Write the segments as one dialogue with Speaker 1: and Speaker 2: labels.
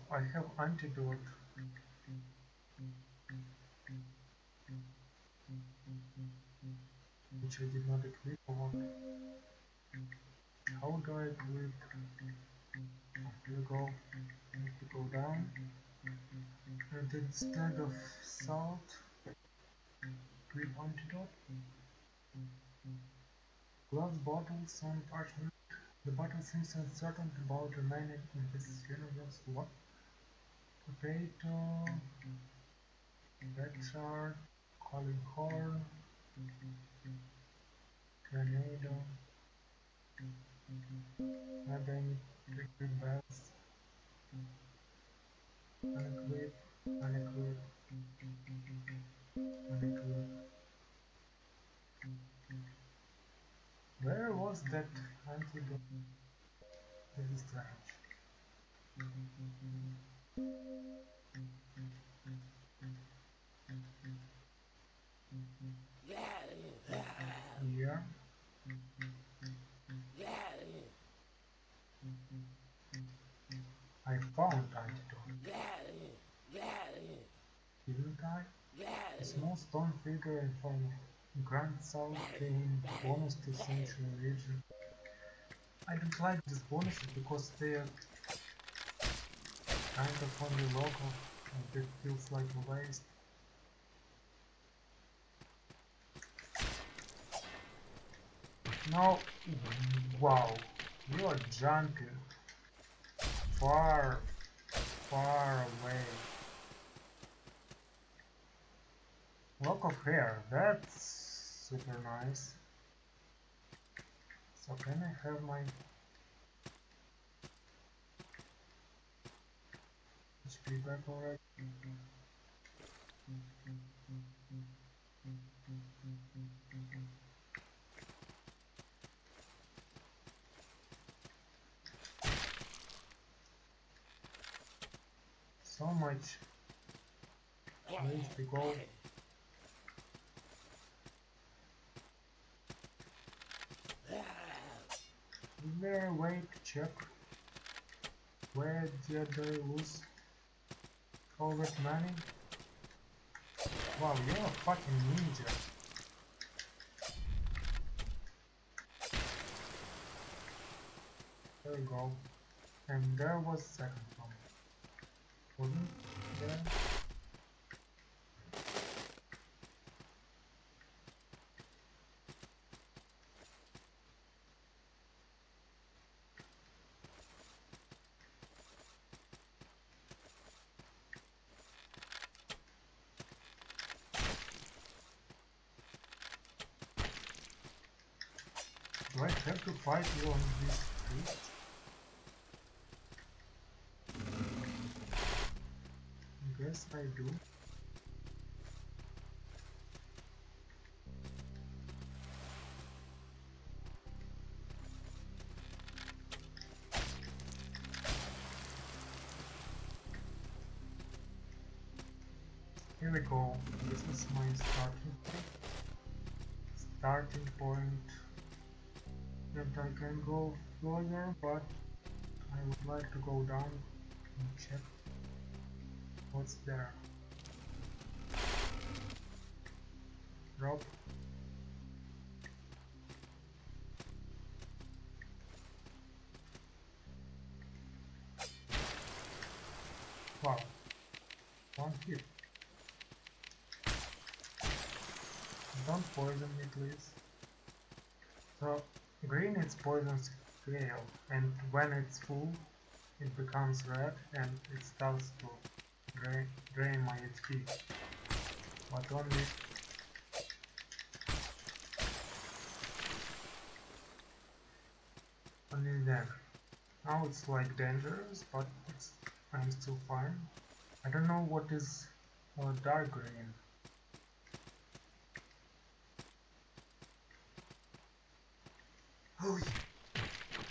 Speaker 1: I have antidote. Which I did not equip. How do I equip? Here we go. Need to go down. And instead of salt, equip antidote. Glass bottles and parchment. The bottle seems uncertain about remaining in this universe. What? Potato, red shard, calling horn, tornado, maybe I need to equip bells, unequip, unequip, unequip. Where was that antidote? This is strange. Here. I found antidote. Didn't I? A small stone figure in form of grants out gain bonus to sanctuary region. I don't like these bonuses because they are kind of only local and it feels like a waste. No, wow, you are jumping far, far away. Lock of hair, that's super nice. So can I have my HP back already? So much place to go. Is there a way to check where did I lose all that money? Wow, you're a fucking ninja. There we go. And there was second one. Wasn't there? Do I have to fight you on this street? Guess I do. Here we go. This is my starting point. And I can go further, but I would like to go down and check what's there. Drop. Wow. One hit. Don't poison me, please. So, green is poison scale, and when it's full, it becomes red and it starts to drain my HP. But only then. Now it's like dangerous, but I'm still fine. I don't know what is dark green. Oh, yeah.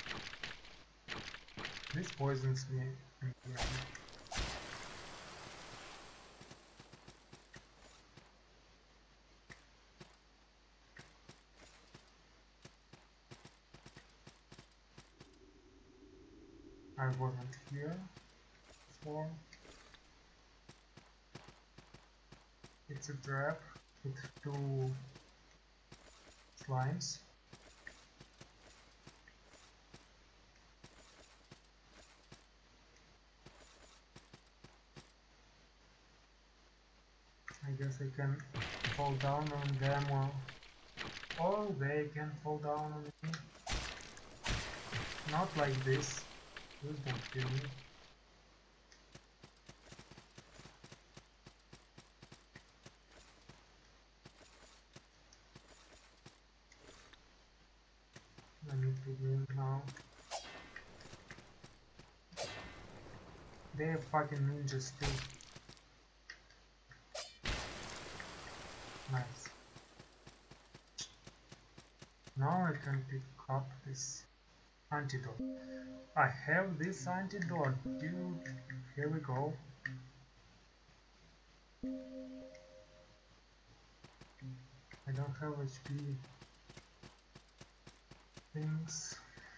Speaker 1: This poisons me. I wasn't here, platform. It's a trap with two slimes. I guess I can fall down on them or they can fall down on me. Not like this. Please don't kill me. I need to win now. They have fucking ninjas too. Nice. Now I can pick up this antidote. I have this antidote, dude. Here we go. I don't have HP things.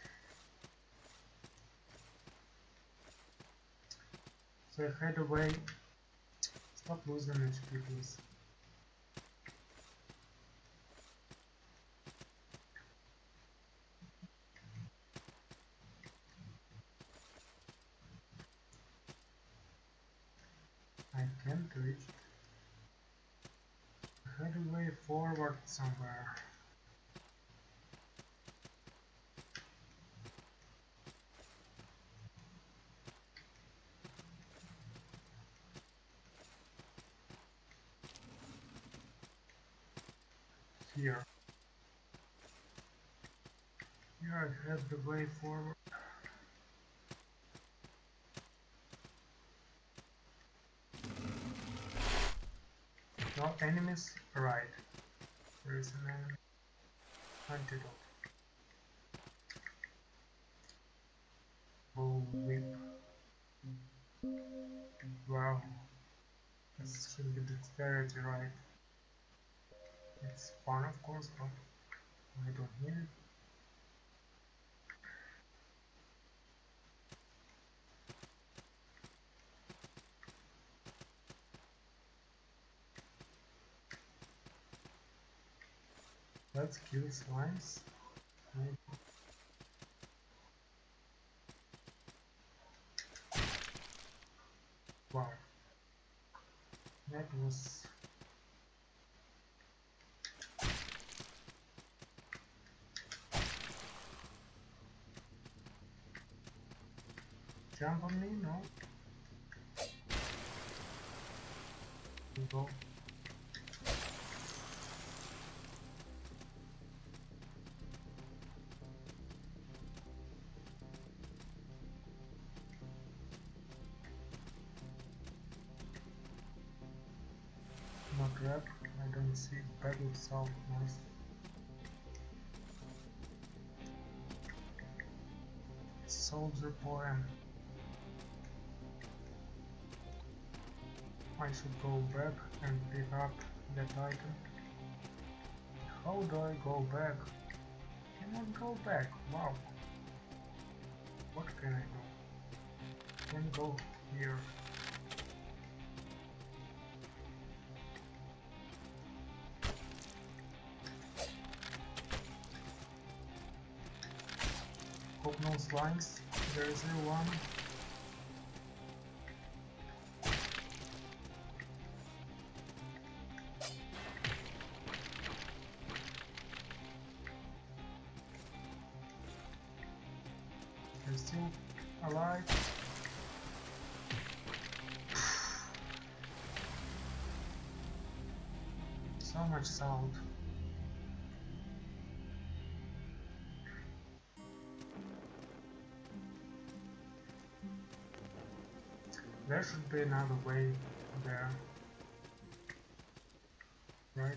Speaker 1: So I head away. Stop losing HP, please. I can't reach it. Head away forward somewhere. Here. Here I head the way forward. No enemies, right. There is an enemy. Antidote. Bull whip. Wow. This should be dexterity, right? It's fun, of course, but I don't need it. Let's kill slimes. Wow. That was... Jump on me? No. Go. Not rap. I don't see battle south. Nice. Solve the poem. I should go back and pick up that item. How do I go back? Cannot go back. Wow. What can I do? Can go here. Hope no slimes. There is one. They're still alive. So much sound. There should be another way there, right?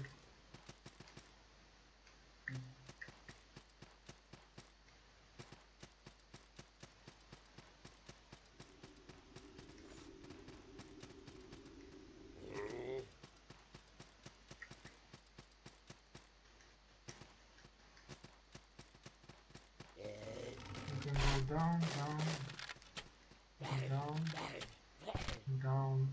Speaker 1: You can go down, down, down. down.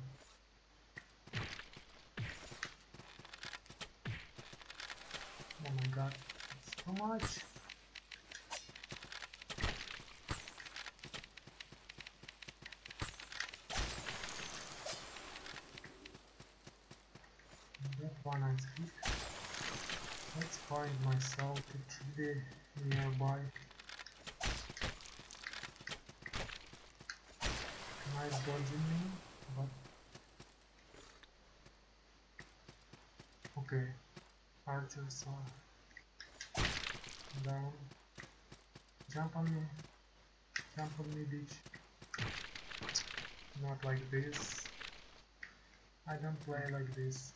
Speaker 1: Oh my god, it's too much. That one I skipped. Let's find myself a tree nearby. Nice dodging me, but okay. Archers are down. Jump on me, bitch. Not like this. I don't play like this.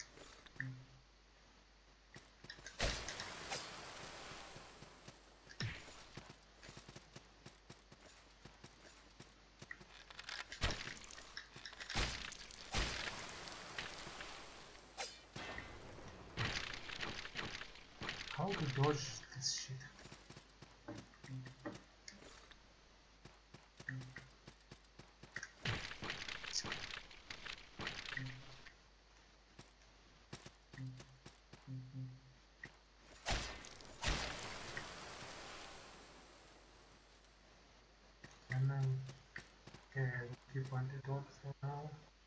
Speaker 1: How to dodge this shit? And then, okay, I will keep antidote for now.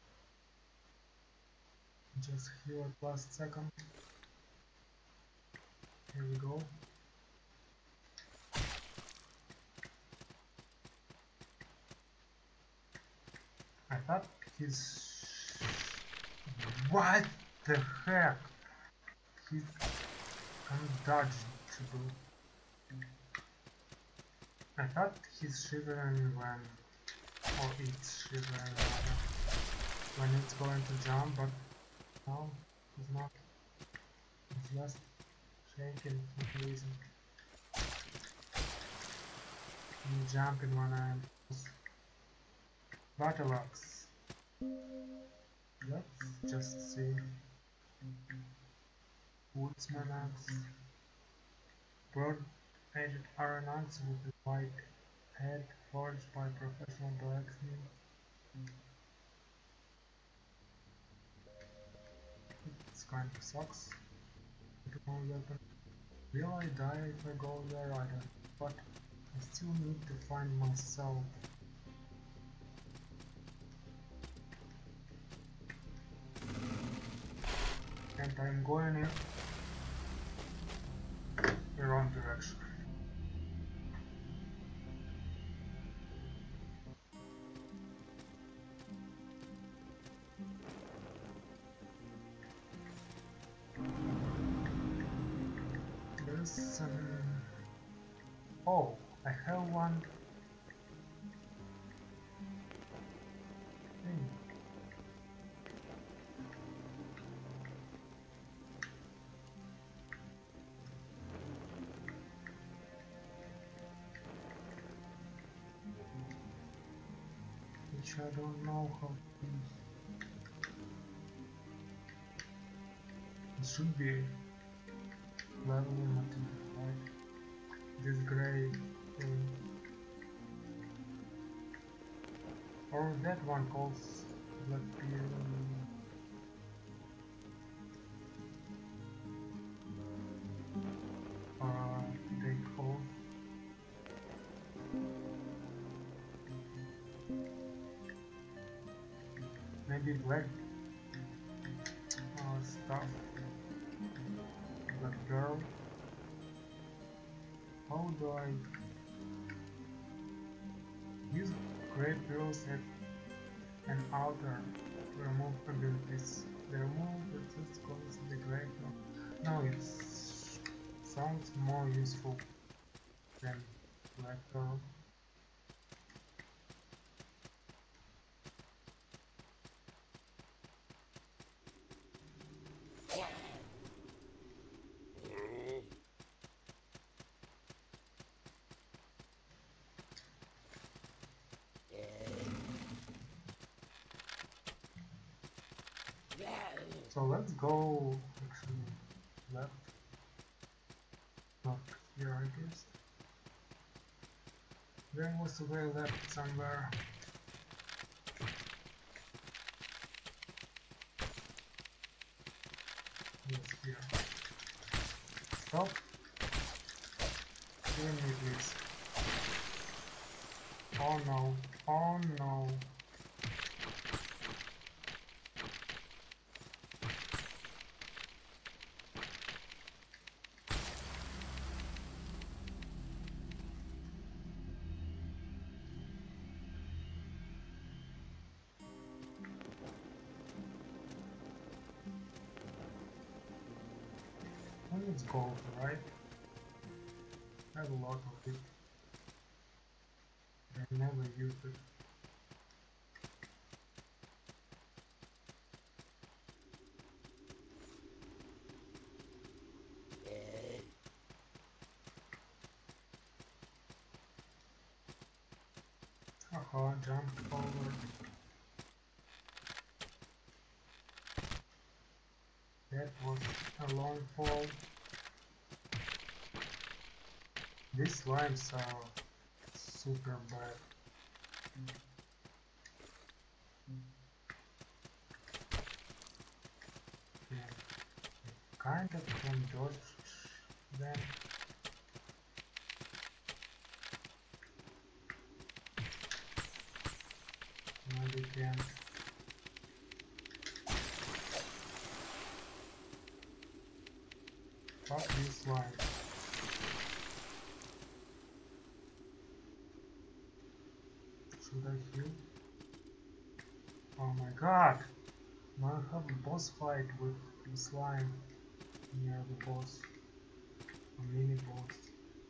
Speaker 1: Just heal at last second. Here we go. I thought he's... What the heck? He's undodgeable. I thought he's shivering when... or it's shivering rather, when it's going to jump, but no, he's not. He's just shaking for no reason. And jumping when I'm... Battle axe. Let's just see. Woodsman axe. Broad-edged iron axe with a white head forged by professional blacksmith. It's kind of sucks. Weapon. Will I die if I go there? I don't know. But I still need to find myself. And I'm going in the wrong direction. There's oh, I have one thing. Which I don't know how to use. It should be level limited, right? This gray thing. Or that one calls black peel. They call maybe black stuff. Black girl. How do I use gray pills at an outer to remove abilities? The remove resist causes the gray pill. No, it sounds more useful than black girl. So let's go actually left, not here I guess. There was a way left somewhere. here. Stop. Kill me, please. Oh no. Oh no. And it's gold, right? I have a lot of it. I never use it. Haha, jump forward. That was a long fall. These slimes are super bad. Yeah. Kind of can dodge them. Maybe can. Fuck these slimes. Should I heal? Oh my god! Now I have a boss fight with the slime near the boss. A mini boss.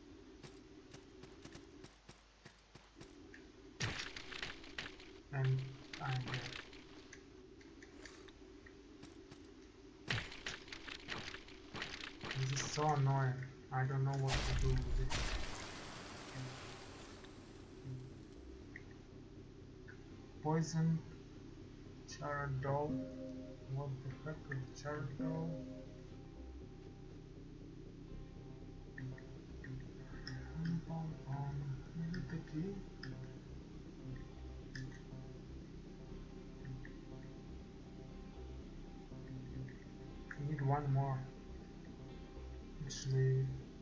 Speaker 1: And I'm dead. This is so annoying. I don't know what to do with it. Poison Charadol. What the heck is Charadol? Is it the key? I need one more. Actually,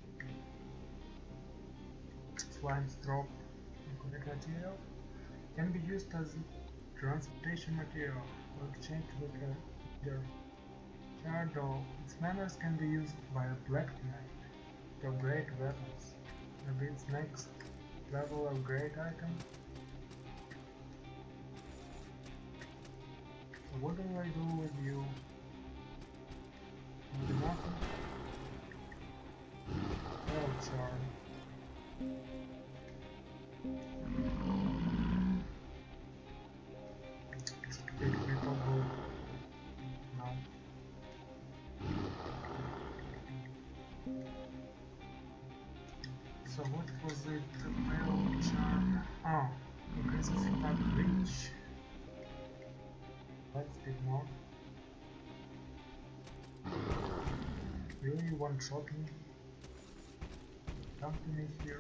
Speaker 1: slimes drop correct material. Can be used as transportation material or exchanged with a leader. Charadol. Its manners can be used by a black knight to upgrade weapons. Maybe its next level upgrade item. So what do I do with you? Nothing. Oh, charm. Big people go now. So what was it? The pale charm. Oh, aggressive attack reach. Let's dig more. Really one shot me? Come to me here.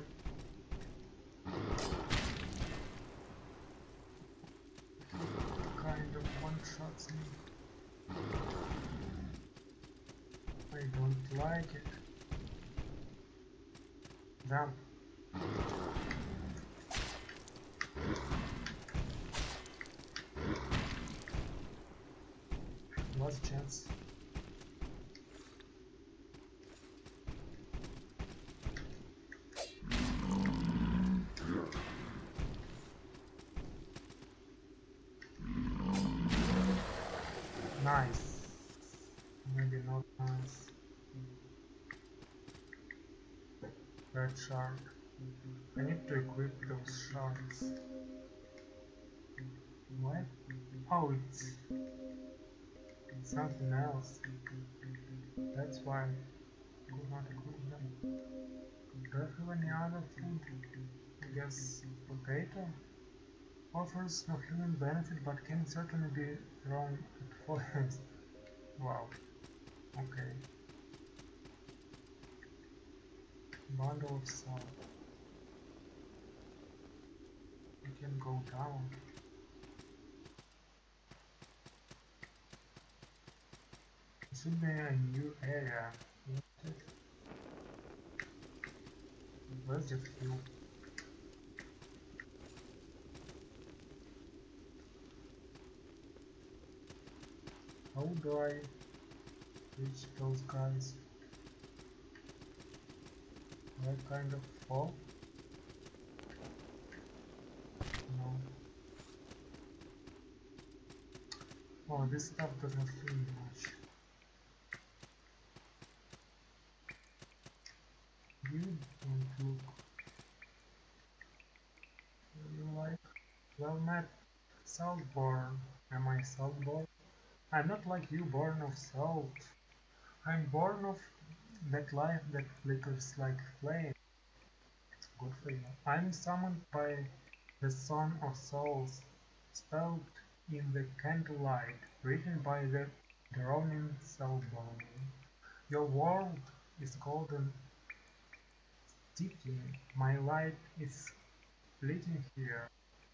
Speaker 1: Kind of one shots me. I don't like it. Damn. Last chance. Nice. Maybe not nice. Red shark. I need to equip those sharks. What? Oh, it's something else. That's why I could not equip them. Do I have any other food? I guess potato? Offers no human benefit but can certainly be thrown at forests. Wow. Okay. Bundle of salt. We can go down. This should be a new area. Let's just heal. How do I reach those guys? Do I kind of fall? No. Oh, this stuff doesn't heal me much. You don't look really like. Well met, Saltborn. Am I Saltborn? I'm not like you, born of salt. I'm born of that life that flickers like flame. Good for you. I'm summoned by the Son of Souls, spelled in the candlelight, written by the drowning Saltborn. Your world is golden deeply. My light is fleeting here.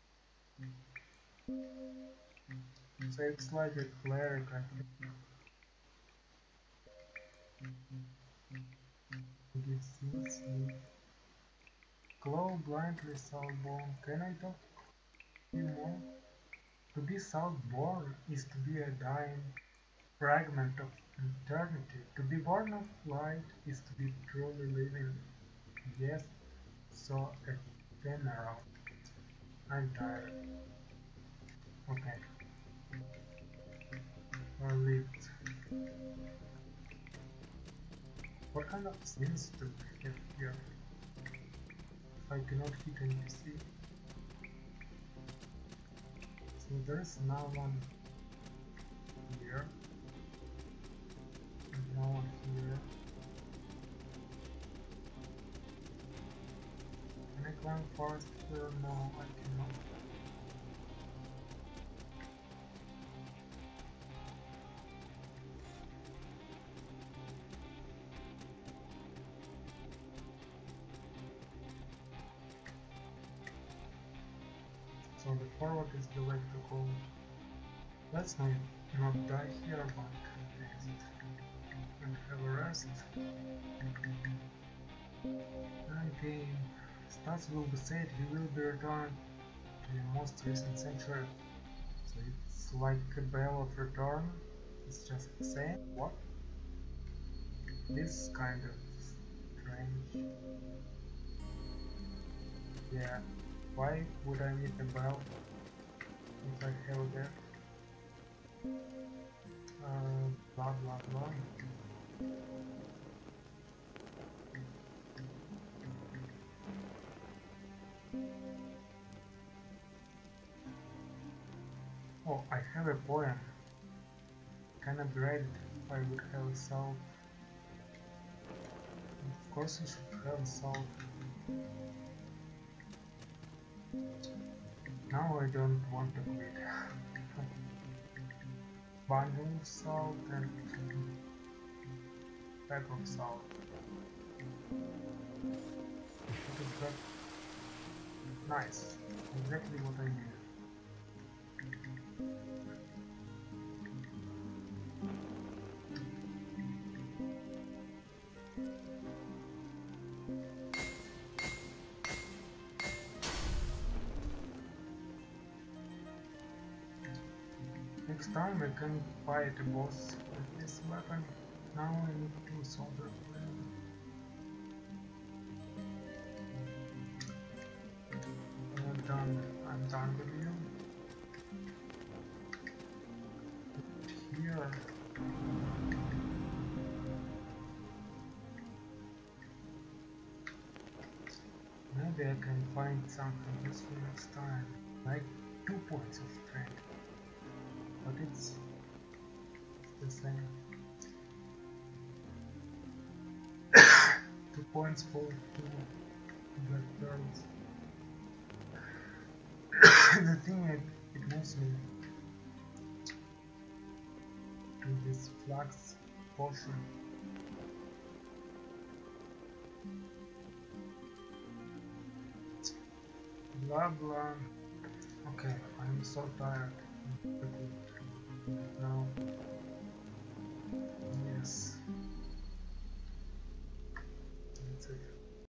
Speaker 1: So it's like a cleric, I think. Give seeds, glow blindly, Saltborn. Can I talk to you more? To be Saltborn is to be a dying fragment of eternity. To be born of light is to be truly living. Yes, so ephemeral. I'm tired. Okay, or lived. What kind of sins do we have here? If I cannot hit an NPC. So there's no one here. And no one here. Can I climb fast here? No, I cannot. So the forward is the way to go. Let's not die here, but exit and have a rest. Okay, Stats will be said he will be returned to the most recent century. So it's like a bell of return. It's just the same. What? This is kind of strange. Yeah. Why would I need a bell if I have that? Blah blah blah. Oh, I have a poem. Can I read it if I would have a soul? Of course I should have a soul. Now I don't want to quit. Bundle of salt and pack of salt. What is that? Nice. Exactly what I need. Next time I can fight a boss with this weapon. Now I need to solder flame. I'm done with you. Here. Maybe I can find something useful next time. Like 2 points of strength. But it's the same. 2 points for 2 black pearls. The thing it moves me to this flax potion. Blah blah. Okay, I'm so tired.